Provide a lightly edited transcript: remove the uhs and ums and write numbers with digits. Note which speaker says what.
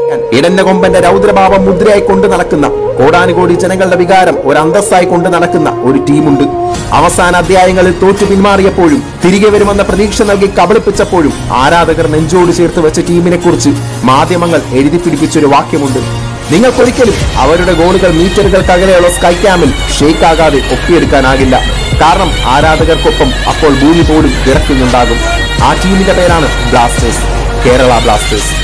Speaker 1: ഇടഞ്ഞ കൊമ്പന്റെ രൗദ്രഭാവം മുദ്രയായി കൊണ്ട് നടക്കുന്ന കോടാനുകോടി ജനങ്ങളുടെ വികാരം ഒരു അന്തസ്സായി കൊണ്ട് നടക്കുന്ന ഒരു ടീമുണ്ട്. അവസാന അധ്യായങ്ങളിൽ തോറ്റു പിന്മാറിയപ്പോഴും തിരികെ വരുമെന്ന പ്രതീക്ഷ നൽകി കബളിപ്പിച്ചപ്പോഴും ആരാധകർ നെഞ്ചോട് ചേർത്ത് വെച്ച ടീമിനെ കുറിച്ച് മാധ്യമങ്ങൾ എഴുതി പിടിപ്പിച്ചൊരു വാക്യമുണ്ട്. നിങ്ങൾക്കൊരിക്കലും അവരുടെ ഗോളുകൾ മീറ്ററുകൾക്കകലെയുള്ള സ്കൈ ക്യാമിൽ ഷേക്ക് ആകാതെ ഒപ്പിയെടുക്കാനാകില്ല. കാരണം ആരാധകർക്കൊപ്പം അപ്പോൾ ഭൂമി പോലും വിറയ്ക്കുന്നുണ്ടാകും. ആ ടീമിന്റെ പേരാണ് ബ്ലാസ്റ്റേഴ്സ്, കേരള ബ്ലാസ്റ്റേഴ്സ്.